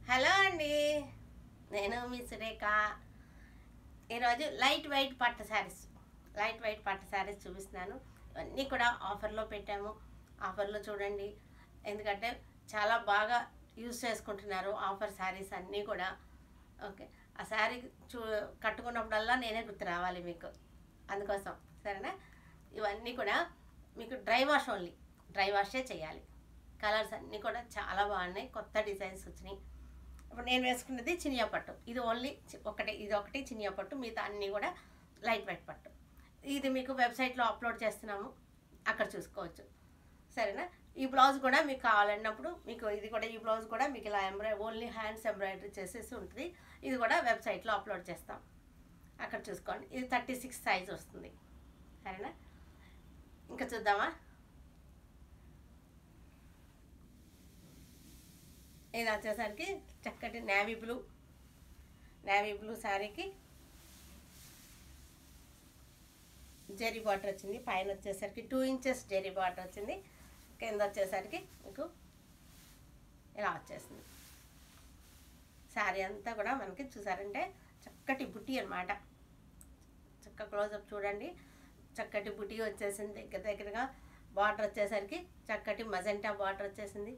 Hello అండి, నేను మీ సురేఖ. ఈరోజు లైట్ వెయిట్ పట్టు శారీస్ చూపిస్తున్నాను. ఇవన్నీ కూడా ఆఫర్లో పెట్టాము. ఆఫర్లో చూడండి, ఎందుకంటే చాలా బాగా యూజ్ చేసుకుంటున్నారు ఆఫర్ శారీస్ అన్నీ కూడా. ఓకే, ఆ శారీ కట్టుకున్నప్పుడల్లా నేనే గుర్తు రావాలి మీకు, అందుకోసం సరేనా. ఇవన్నీ కూడా మీకు డ్రై వాషే చేయాలి. కలర్స్ అన్నీ కూడా చాలా బాగున్నాయి, కొత్త డిజైన్స్ వచ్చినాయి. ఇప్పుడు నేను వేసుకున్నది చినియా పట్టు, ఇది ఓన్లీ ఒకటి చినియా పట్టు, మిగతా అన్నీ కూడా లైట్ వెయిట్ పట్టు. ఇది మీకు వెబ్సైట్లో అప్లోడ్ చేస్తున్నాము, అక్కడ చూసుకోవచ్చు సరేనా. ఈ బ్లౌజ్ కూడా మీకు కావాలన్నప్పుడు మీకు ఈ బ్లౌజ్ కూడా మీకు ఇలా ఓన్లీ హ్యాండ్స్ ఎంబ్రాయిడరీ చేసేసి ఉంటుంది. ఇది కూడా వెబ్సైట్లో అప్లోడ్ చేస్తాం, అక్కడ చూసుకోండి. ఇది 36 సైజ్ వస్తుంది సరేనా. ఇంకా చూద్దామా. ఇది వచ్చేసరికి చక్కటి నేవీ బ్లూ శారీకి జరీ బార్డర్ వచ్చింది. పైన వచ్చేసరికి 2 ఇంచెస్ జరీ బార్డర్ వచ్చింది. కింద వచ్చేసరికి మీకు ఇలా వచ్చేసింది. శారీ అంతా కూడా మనకి చూసారంటే చక్కటి బుట్టి అనమాట. చక్క క్లోజప్ చూడండి, చక్కటి బుట్టి వచ్చేసింది. దగ్గరగా బార్డర్ వచ్చేసరికి చక్కటి మజెంటా బార్డర్ వచ్చేసింది.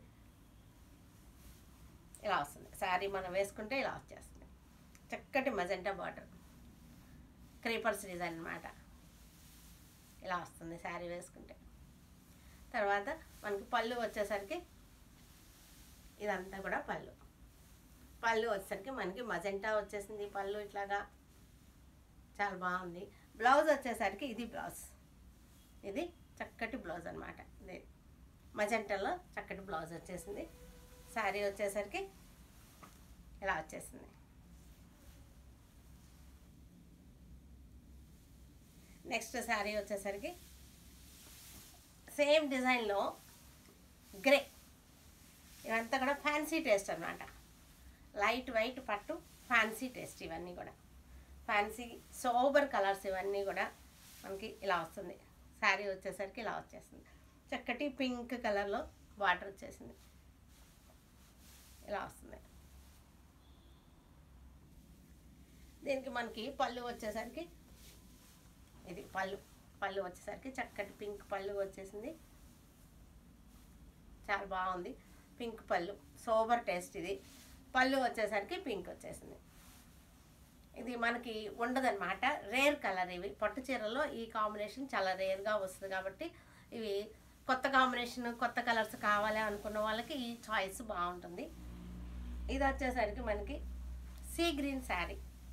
ఇలా వస్తుంది శారీ, మనం వేసుకుంటే ఇలా వచ్చేస్తుంది. చక్కటి మజెంటా బార్డర్, క్రీపర్స్ డిజైన్ అనమాట. ఇలా వస్తుంది శారీ వేసుకుంటే. తర్వాత మనకి పళ్ళు వచ్చేసరికి ఇదంతా కూడా పళ్ళు వచ్చేసరికి మనకి మజెంటా వచ్చేసింది. పళ్ళు ఇట్లాగా చాలా బాగుంది. బ్లౌజ్ వచ్చేసరికి ఇది చక్కటి బ్లౌజ్ అనమాట. ఇది మజెంటాలో చక్కటి బ్లౌజ్ వచ్చేసింది. శారీ వచ్చేసరికి ఇలా వచ్చేసింది. నెక్స్ట్ శారీ వచ్చేసరికి సేమ్ డిజైన్లో గ్రే. ఇవంతా కూడా ఫ్యాన్సీ టేస్ట్ అనమాట. లైట్ వెయిట్ పట్టు ఫ్యాన్సీ టేస్ట్. ఇవన్నీ కూడా ఫ్యాన్సీ సోబర్ కలర్స్. ఇవన్నీ కూడా మనకి ఇలా వస్తుంది. శారీ వచ్చేసరికి ఇలా వచ్చేస్తుంది. చక్కటి పింక్ కలర్లో బార్డర్ వచ్చేసింది. ఇలా వస్తుంది. దీనికి మనకి పళ్ళు వచ్చేసరికి ఇది పళ్ళు వచ్చేసరికి చక్కటి పింక్ పళ్ళు వచ్చేసింది. చాలా బాగుంది. పింక్ పళ్ళు, సోబర్ టేస్ట్. ఇది పళ్ళు వచ్చేసరికి పింక్ వచ్చేసింది. ఇది మనకి ఉండదన్నమాట, రేర్ కలర్. ఇవి పట్టు చీరలో ఈ కాంబినేషన్ చాలా రేర్గా వస్తుంది కాబట్టి ఇవి కొత్త కాంబినేషన్, కొత్త కలర్స్ కావాలి అనుకున్న వాళ్ళకి ఈ చాయిస్ బాగుంటుంది. ఇది వచ్చేసరికి మనకి sea green sari.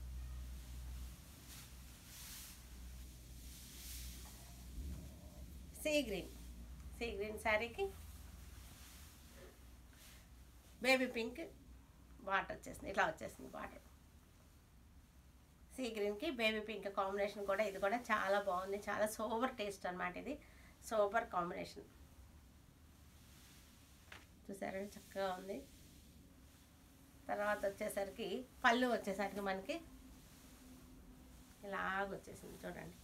Sea green శారీకి బేబీ పింక్ బార్డర్ వచ్చేసింది. ఇట్లా వచ్చేసింది బార్డర్. సీ గ్రీన్కి బేబీ పింక్ కాంబినేషన్ కూడా ఇది కూడా చాలా బాగుంది. చాలా సోబర్ టేస్ట్ అనమాట. ఇది సోబర్ కాంబినేషన్. చూసారండి, చక్కగా ఉంది. తర్వాత వచ్చేసరికి పళ్ళు వచ్చేసరికి మనకి ఇలాగొచ్చేసింది చూడండి.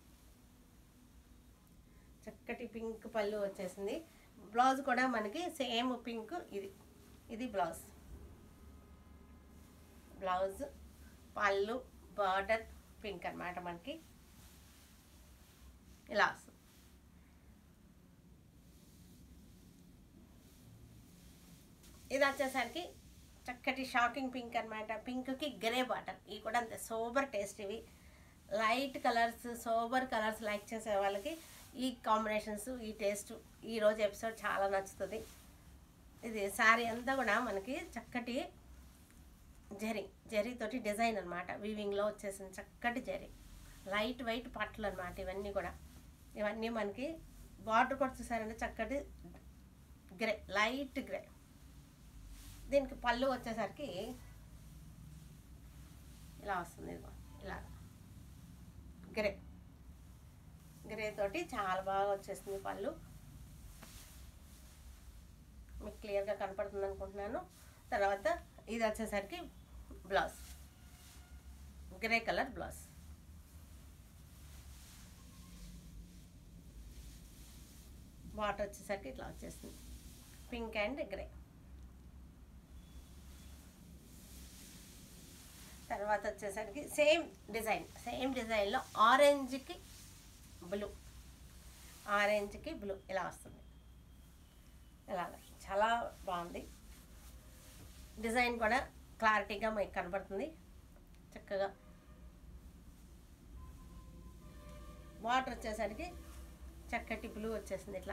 చక్కటి పింక్ పళ్ళు వచ్చేసింది. బ్లౌజ్ కూడా మనకి సేమ్ పింక్. ఇది బ్లౌజ్ పళ్ళు బార్డర్ పింక్ అనమాట. మనకి ఇలా వస్తుంది. ఇది వచ్చేసరికి చక్కటి షాకింగ్ పింక్ అనమాట. పింక్కి గ్రే బార్డర్. ఇవి కూడా అంతే సోబర్ టేస్ట్. ఇవి light colours, sober colours like చేసే వాళ్ళకి ఈ కాంబినేషన్స్, ఈ టేస్ట్ ఈరోజు ఎపిసోడ్ చాలా నచ్చుతుంది. ఇది శారీ అంతా కూడా మనకి చక్కటి జరీతోటి డిజైన్ అనమాట. వీవింగ్లో వచ్చేసింది చక్కటి జరీ. లైట్ వెయిట్ పట్లు అనమాట ఇవన్నీ మనకి. బార్డర్ కూడా చూసారంటే చక్కటి గ్రే, లైట్ గ్రే. దీనికి పళ్ళు వచ్చేసరికి ఇలా వస్తుంది. ఇలా గ్రే తోటి చాలా బాగా వచ్చేస్తుంది పళ్ళు. మీకు క్లియర్గా కనపడుతుంది అనుకుంటున్నాను. తర్వాత ఇది వచ్చేసరికి blouse, grey colour blouse. Border వచ్చేసరికి ఇట్లా వచ్చేస్తుంది, పింక్ అండ్ గ్రే. తర్వాత వచ్చేసరికి సేమ్ డిజైన్లో ఆరెంజ్కి బ్లూ ఇలా వస్తుంది. ఇలాగ చాలా బాగుంది. డిజైన్ కూడా క్లారిటీగా మీకు కనబడుతుంది. చక్కగా బార్డర్ వచ్చేసరికి చక్కటి బ్లూ వచ్చేసింది. ఇట్లా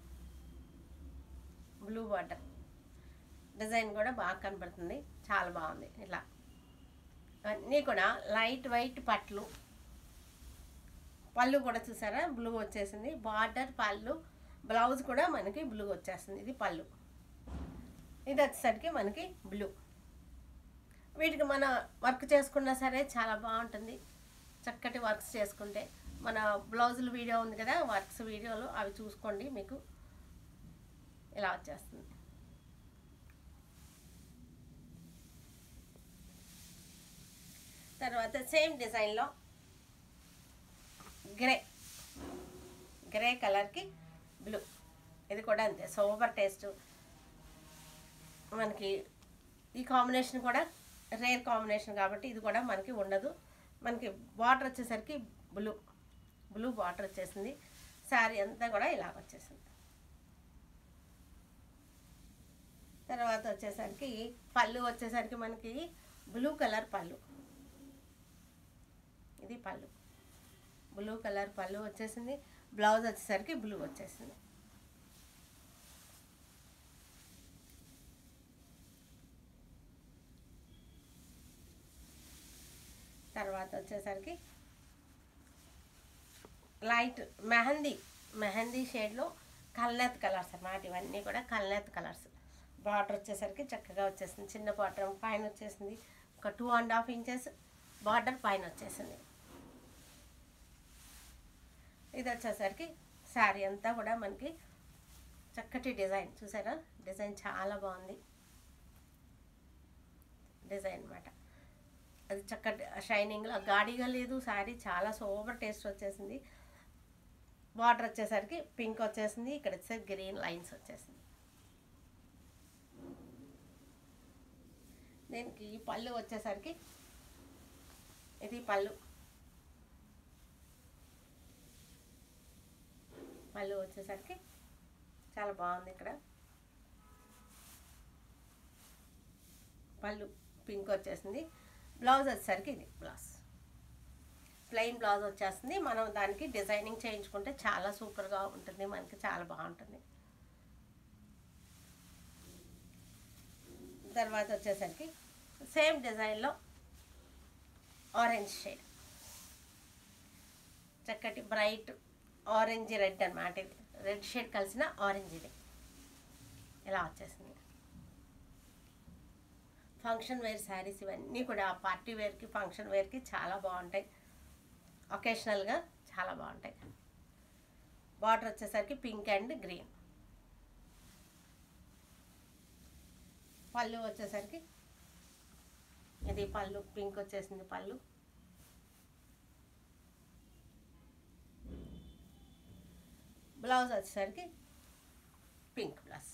బ్లూ బార్డర్ డిజైన్ కూడా బాగా కనబడుతుంది. చాలా బాగుంది. ఇట్లా అన్నీ కూడా లైట్ వెయిట్ పళ్ళు కూడా చూసారా బ్లూ వచ్చేసింది. బార్డర్, పళ్ళు, బ్లౌజ్ కూడా మనకి బ్లూ వచ్చేస్తుంది. ఇది పళ్ళు, ఇది వచ్చేసరికి మనకి బ్లూ. వీటికి మన వర్క్ చేసుకున్నా సరే చాలా బాగుంటుంది. చక్కటి వర్క్స్ చేసుకుంటే మన బ్లౌజుల వీడియో ఉంది కదా, వర్క్స్ వీడియోలు అవి చూసుకోండి, మీకు ఇలా వచ్చేస్తుంది. తర్వాత సేమ్ డిజైన్లో గ్రే కలర్కి బ్లూ, ఇది కూడా అంతే సూపర్ టేస్ట్. మనకి ఈ కాంబినేషన్ కూడా రేర్ కాంబినేషన్ కాబట్టి ఇది కూడా మనకి ఉండదు. మనకి బార్డర్ వచ్చేసరికి బ్లూ బార్డర్ వచ్చేసింది. శారీ అంతా కూడా ఇలా వచ్చేసింది. తర్వాత వచ్చేసరికి పళ్ళు వచ్చేసరికి మనకి బ్లూ కలర్ పళ్ళు, ఇది పళ్ళు, బ్లూ కలర్ పళ్ళు వచ్చేసింది. బ్లౌజ్ వచ్చేసరికి బ్లూ వచ్చేసింది. తర్వాత వచ్చేసరికి లైట్ మెహందీ షేడ్లో కల్నేత్ కలర్స్ అన్నమాట. ఇవన్నీ కూడా కల్నేత్ కలర్స్. బార్డర్ వచ్చేసరికి చక్కగా వచ్చేసింది. చిన్న బార్డర్ పైన వచ్చేసింది. ఒక 2.5 ఇంచెస్ బార్డర్ పైన వచ్చేసింది. ఇది వచ్చేసరికి శారీ అంతా కూడా మనకి చక్కటి డిజైన్ చూసారా, డిజైన్ చాలా బాగుంది. డిజైన్ అన్నమాట. అది చక్కటి షైనింగ్లో గాడిగా లేదు. శారీ చాలా సూపర్ టేస్ట్ వచ్చేసింది. బార్డర్ వచ్చేసరికి పింక్ వచ్చేసింది. ఇక్కడ వచ్చేసరికి గ్రీన్ లైన్స్ వచ్చేసింది. దీనికి పళ్ళు వచ్చేసరికి ఇది పళ్ళు వచ్చేసరికి చాలా బాగుంది. ఇక్కడ పళ్ళు పింక్ వచ్చేసింది. బ్లౌజ్ వచ్చేసరికి ఇది ప్లెయిన్ బ్లౌజ్ వచ్చేస్తుంది. మనం దానికి డిజైనింగ్ చేయించుకుంటే చాలా సూపర్గా ఉంటుంది, మనకి చాలా బాగుంటుంది. తర్వాత వచ్చేసరికి సేమ్ డిజైన్లో ఆరెంజ్ షేడ్, చక్కటి బ్రైట్ ఆరెంజ్ రెడ్ అన్నమాట. ఇది రెడ్ షేడ్ కలిసిన ఆరెంజ్, ఇది ఇలా వచ్చేసింది. ఫంక్షన్ వేర్ శారీస్ ఇవన్నీ కూడా పార్టీ వేర్కి, ఫంక్షన్ వేర్కి చాలా బాగుంటాయి. ఒకేషనల్గా చాలా బాగుంటాయి. బార్డర్ వచ్చేసరికి పింక్ అండ్ గ్రీన్. పళ్ళు వచ్చేసరికి ఇది పళ్ళు పింక్ వచ్చేసింది. పళ్ళు బ్లౌజ్ వచ్చేసరికి పింక్ ప్లస్.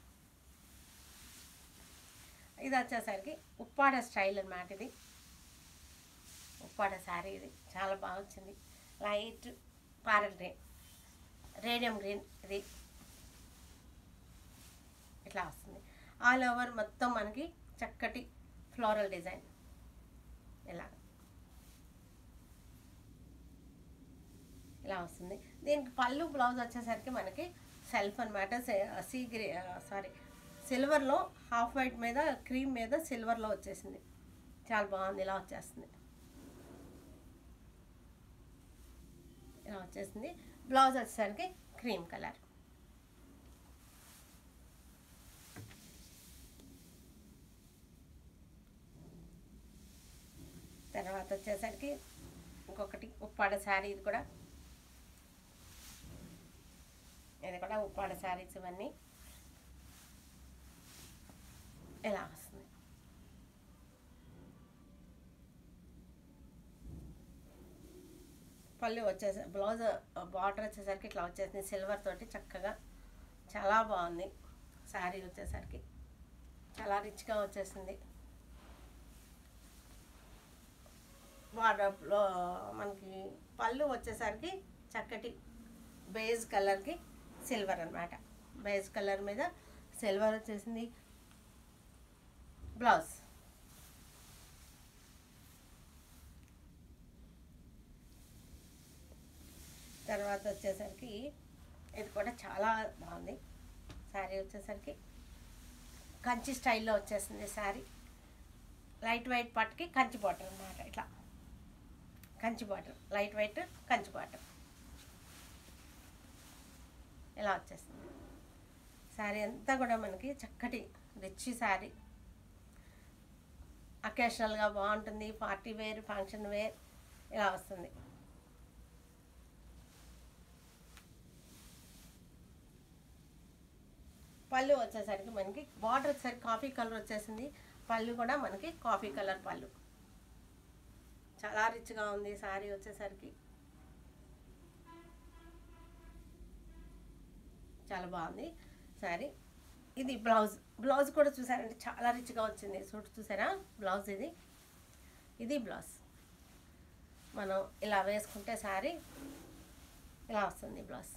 ఇది వచ్చేసరికి ఉప్పాడ స్టైల్ అన్నమాట. ఇది ఉప్పాడ శారీ, ఇది చాలా బాగా వచ్చింది. Light pearl green, radium green, ఇది ఇట్లా వస్తుంది. ఆల్ ఓవర్ మొత్తం మనకి చక్కటి ఫ్లోరల్ డిజైన్ ఇలా వస్తుంది. దీనికి పళ్ళు బ్లౌజ్ వచ్చేసరికి మనకి సెల్ఫ్ అనమాట. సిల్వర్లో హాఫ్ వైట్ మీద క్రీమ్ మీద సిల్వర్లో వచ్చేసింది. చాలా బాగుంది. ఇలా వచ్చేసింది. బ్లౌజ్ వచ్చేసరికి క్రీమ్ కలర్. తర్వాత వచ్చేసరికి ఇంకొకటి ఉప్పాడ శారీ, ఇది కూడా ఉప్పాడ శారీస్. ఇవన్నీ ఇలా వస్తుంది. పళ్ళు వచ్చేసి బ్లౌజ్ బార్డర్ వచ్చేసరికి ఇట్లా వచ్చేసింది. సిల్వర్ తోటి చక్కగా చాలా బాగుంది. శారీ వచ్చేసరికి చాలా రిచ్గా వచ్చేసింది. బార్డర్లో మనకి పళ్ళు వచ్చేసరికి చక్కటి బేజ్ కలర్కి సిల్వర్ అన్నమాట. బేజ్ కలర్ మీద సిల్వర్ వచ్చేసింది. బ్లౌజ్ తర్వాత వచ్చేసరికి ఇది కూడా చాలా బాగుంది. శారీ వచ్చేసరికి కంచి స్టైల్లో వచ్చేసింది శారీ. లైట్ వైట్ పట్టుకి కంచి బార్డర్ అన్నమాట. ఇట్లా Kanchi border, light white Kanchi border ఇలా వచ్చేస్తుంది. శారీ అంతా కూడా మనకి చక్కటి రిచ్ శారీ. అకేషనల్గా బాగుంటుంది. పార్టీ వేర్, ఫంక్షన్ వేర్ ఇలా వస్తుంది. పళ్ళు వచ్చేసరికి మనకి బార్డర్ వచ్చేసరికి కాఫీ కలర్ వచ్చేసింది. పళ్ళు కూడా మనకి కాఫీ కలర్ పళ్ళు. చాలా రిచ్గా ఉంది శారీ వచ్చేసరికి. చాలా బాగుంది శారీ. ఇది బ్లౌజ్. బ్లౌజ్ కూడా చూసారంటే చాలా రిచ్గా వచ్చింది. సూట్ చూసారా బ్లౌజ్ ఇది. ఇది బ్లౌజ్. మనం ఇలా వేసుకుంటే శారీ ఇలా వస్తుంది బ్లౌజ్.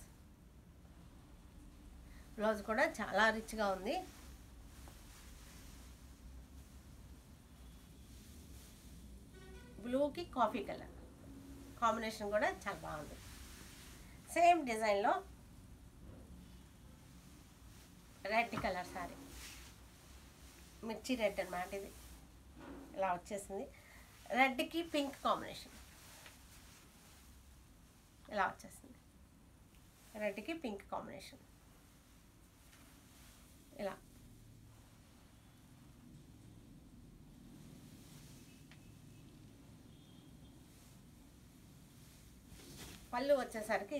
బ్లౌజ్ కూడా చాలా రిచ్గా ఉంది. బ్లూకి కాఫీ కలర్ కాంబినేషన్ కూడా చాలా బాగుంది. సేమ్ డిజైన్లో రెడ్ కలర్ శారీ, మిర్చి రెడ్ అన్నమాట. ఇది ఇలా వచ్చేసింది. రెడ్కి పింక్ కాంబినేషన్ ఇలా వచ్చేసింది. రెడ్కి పింక్ కాంబినేషన్ ఇలా. పళ్ళు వచ్చేసరికి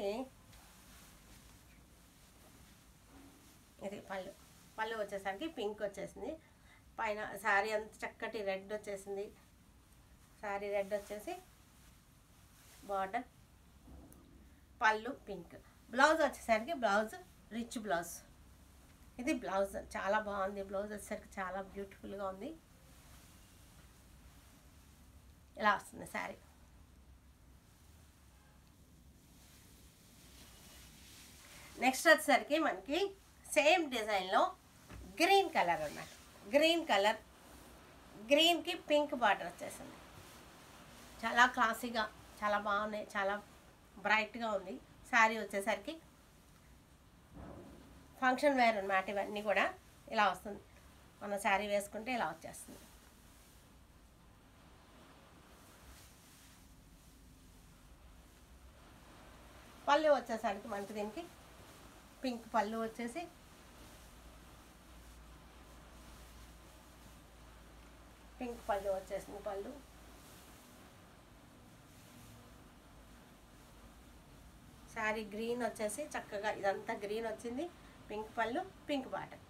ఇది పళ్ళు. పళ్ళు వచ్చేసరికి పింక్ వచ్చేసింది. పైన శారీ అంత చక్కటి రెడ్ వచ్చేసింది. శారీ రెడ్ వచ్చేసి బార్డర్, పళ్ళు పింక్. బ్లౌజ్ వచ్చేసరికి బ్లౌజ్ రిచ్ బ్లౌజ్. ఇది బ్లౌజ్ చాలా బాగుంది. బ్లౌజ్ వచ్చేసరికి చాలా బ్యూటిఫుల్గా ఉంది. ఇలా వస్తుంది శారీ. నెక్స్ట్ వచ్చేసరికి మనకి సేమ్ డిజైన్లో గ్రీన్ కలర్ అన్నమాట. గ్రీన్ కలర్, గ్రీన్కి పింక్ బార్డర్ వచ్చేసింది. చాలా క్లాసీగా చాలా బాగున్నాయి. చాలా బ్రైట్గా ఉంది శారీ వచ్చేసరికి. ఫంక్షన్ వేర్ అన్నమాట. ఇవన్నీ కూడా ఇలా వస్తుంది. మన శారీ వేసుకుంటే ఇలా వచ్చేస్తుంది. పళ్ళు వచ్చేసరికి మనకి దీనికి పింక్ పళ్ళు వచ్చేసి పింక్ పళ్ళు వచ్చేసింది. పళ్ళు శారీ గ్రీన్ వచ్చేసి చక్కగా ఇదంతా గ్రీన్ వచ్చింది. పింక్ పళ్ళు, పింక్ బాటమ్.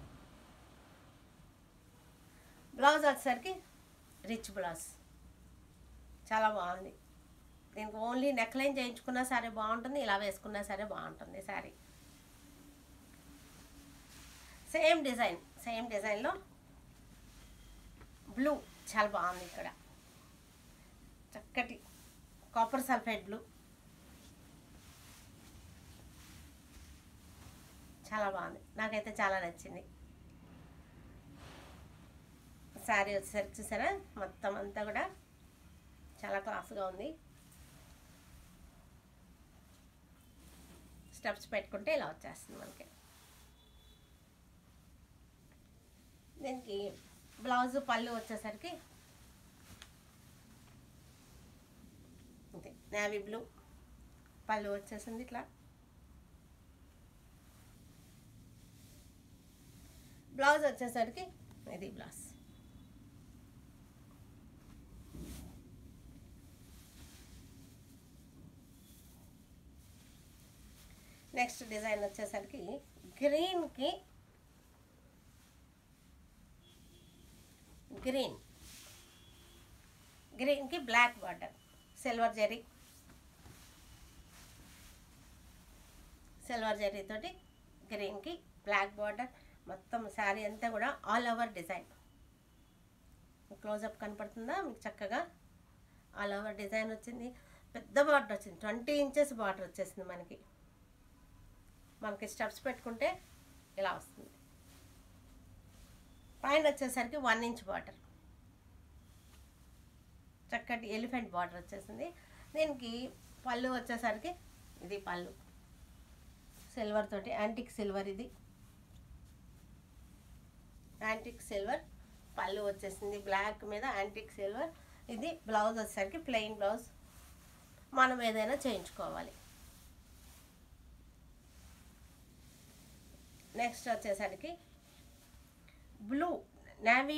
బ్లౌజ్ వచ్చేసరికి రిచ్ బ్లౌజ్ చాలా బాగుంది. దీనికి ఓన్లీ నెక్ లైన్ చేయించుకున్నా సరే బాగుంటుంది, ఇలా వేసుకున్నా సరే బాగుంటుంది శారీ. సేమ్ డిజైన్, సేమ్ డిజైన్లో బ్లూ చాలా బాగుంది. ఇక్కడ చక్కటి కాపర్ సల్ఫైడ్ బ్లూ చాలా బాగుంది. నాకైతే చాలా నచ్చింది. శారీ వచ్చేసరికి చూసారా మొత్తం అంతా కూడా చాలా క్లాస్గా ఉంది. స్టెప్స్ పెట్టుకుంటే ఇలా వచ్చేస్తుంది మనకి. దీనికి బ్లౌజ్ పళ్ళు వచ్చేసరికి నేవీ బ్లూ పళ్ళు వచ్చేసింది. ఇట్లా బ్లౌజ్ వచ్చేసరికి ఇది బ్లౌజ్. నెక్స్ట్ డిజైన్ వచ్చేసరికి గ్రీన్కి గ్రీన్కి బ్లాక్ బార్డర్, సిల్వర్ జరీ తోటి గ్రీన్కి బ్లాక్ బార్డర్. మొత్తం శారీ అంతా కూడా ఆల్ ఓవర్ డిజైన్. క్లోజప్ కనపడుతుందా మీకు? చక్కగా ఆల్ ఓవర్ డిజైన్ వచ్చింది. పెద్ద బార్డర్ వచ్చింది, 20 ఇంచెస్ బార్డర్ వచ్చేసింది మనకి స్టెప్స్ పెట్టుకుంటే ఇలా వస్తుంది. పైన వచ్చేసరికి 1 ఇంచ్ బార్డర్, చక్కటి ఎలిఫెంట్ బార్డర్ వచ్చేసింది. దీనికి పళ్ళు వచ్చేసరికి ఇది పళ్ళు సిల్వర్ తోటి, యాంటిక్ సిల్వర్, ఇది యాంటిక్ సిల్వర్ పళ్ళు వచ్చేసింది. బ్లాక్ మీద యాంటిక్ సిల్వర్. ఇది బ్లౌజ్ వచ్చేసరికి ప్లెయిన్ బ్లౌజ్, మనం ఏదైనా చేయించుకోవాలి. నెక్స్ట్ వచ్చేసరికి బ్లూ, నేవీ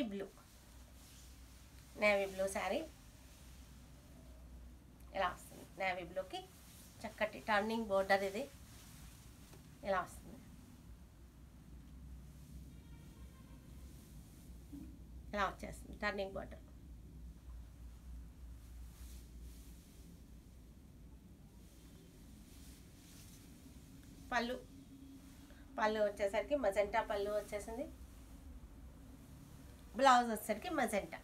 బ్లూ శారీ ఇలా వస్తుంది. నేవీ బ్లూకి చక్కటి టర్నింగ్ బోర్డర్, ఇది ఇలా వస్తుంది. ఇలా వచ్చేస్తుంది టర్నింగ్ బోర్డర్. పళ్ళు వచ్చేసరికి మజెంటా పళ్ళు వచ్చేసింది. బ్లౌజ్ వచ్చేసరికి మజెంటా.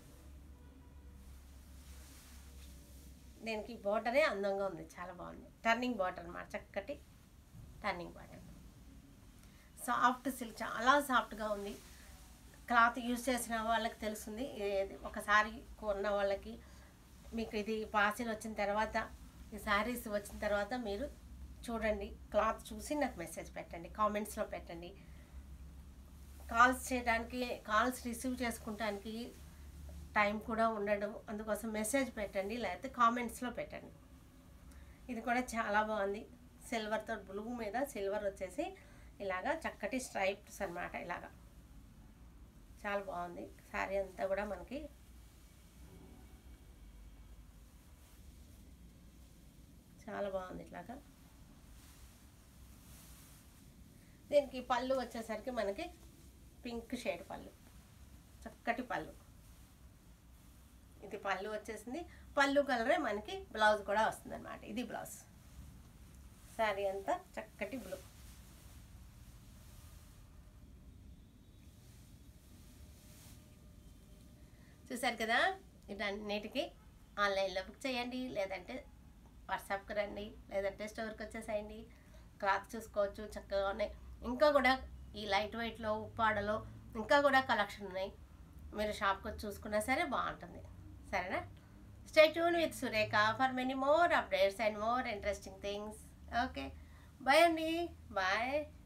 దీనికి బోర్డరే అందంగా ఉంది, చాలా బాగుంది. టర్నింగ్ బార్డర్ అన్నమాట, చక్కటి టర్నింగ్ బార్డర్. సాఫ్ట్ సిల్క్, చాలా సాఫ్ట్గా ఉంది. క్లాత్ యూజ్ చేసిన వాళ్ళకి తెలుస్తుంది. ఒకసారి కొన్న వాళ్ళకి మీకు ఇది పార్సిల్ వచ్చిన తర్వాత, ఈ శారీస్ వచ్చిన తర్వాత మీరు చూడండి, క్లాత్ చూసి నాకు మెసేజ్ పెట్టండి, కామెంట్స్లో పెట్టండి. కాల్స్ రిసీవ్ చేసుకుంటానికి టైం కూడా ఉండడం, అందుకోసం మెసేజ్ పెట్టండి, లేకపోతే కామెంట్స్లో పెట్టండి. ఇది కూడా చాలా బాగుంది. సిల్వర్తో బ్లూ మీద సిల్వర్ వచ్చేసి ఇలాగా చక్కటి స్ట్రైప్స్ అన్నమాట. ఇలాగా చాలా బాగుంది. శారీ అంతా కూడా మనకి చాలా బాగుంది. ఇట్లాగా దీనికి పళ్ళు వచ్చేసరికి మనకి పింక్ షేడ్ పళ్ళు, చక్కటి పళ్ళు. ఇది పళ్ళు వచ్చేసింది. పళ్ళు కలరే మనకి బ్లౌజ్ కూడా వస్తుంది అన్నమాట. ఇది బ్లౌజ్. శారీ అంతా చక్కటి బ్లూ. చూసారు కదా, వీటన్నిటికీ ఆన్లైన్లో బుక్ చేయండి, లేదంటే వాట్సాప్కి రండి, లేదంటే స్టోర్కి వచ్చేసేయండి. క్లాత్ చూసుకోవచ్చు, చక్కగా ఉన్నాయి. ఇంకా కూడా ఈ లైట్ వెయిట్లో ఉప్పాడలో ఇంకా కూడా కలెక్షన్ ఉన్నాయి. మీరు షాప్కి వచ్చి చూసుకున్నా సరే బాగుంటుంది. సరేనా? Stay tune with Surekha for many more updates and more interesting things. Okay, bye అండి, బాయ్.